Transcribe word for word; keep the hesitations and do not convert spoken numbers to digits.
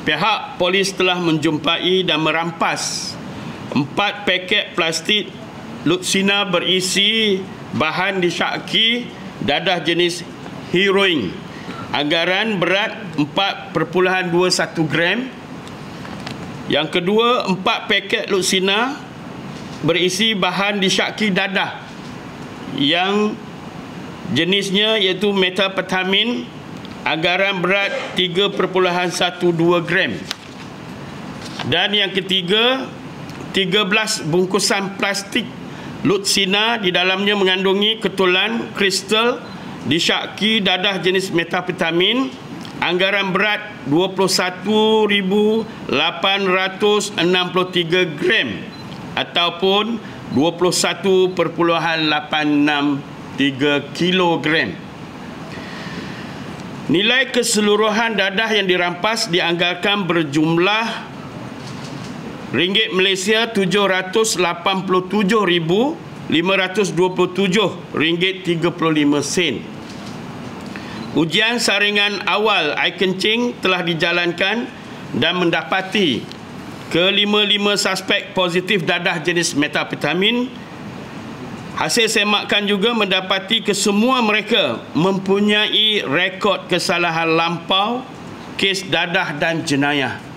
pihak polis telah menjumpai dan merampas empat paket plastik lutsina berisi bahan disyaki dadah jenis heroin, anggaran berat empat perpuluhan dua satu gram. Yang kedua, empat paket lutsina berisi bahan disyaki dadah yang jenisnya iaitu metapetamin, anggaran berat tiga perpuluhan satu dua gram. Dan yang ketiga, tiga belas bungkusan plastik lutsina, di dalamnya mengandungi ketulan kristal disyaki dadah jenis metapetamin, anggaran berat dua puluh satu ribu lapan ratus enam puluh tiga gram ataupun dua puluh satu perpuluhan lapan enam tiga kilogram. Nilai keseluruhan dadah yang dirampas dianggarkan berjumlah ringgit Malaysia tujuh ratus lapan puluh tujuh ribu lima ratus dua puluh tujuh ringgit tiga puluh lima sen. Ujian saringan awal air kencing telah dijalankan dan mendapati kelima-lima suspek positif dadah jenis metapetamin. Hasil semakan juga mendapati kesemua mereka mempunyai rekod kesalahan lampau, kes dadah dan jenayah.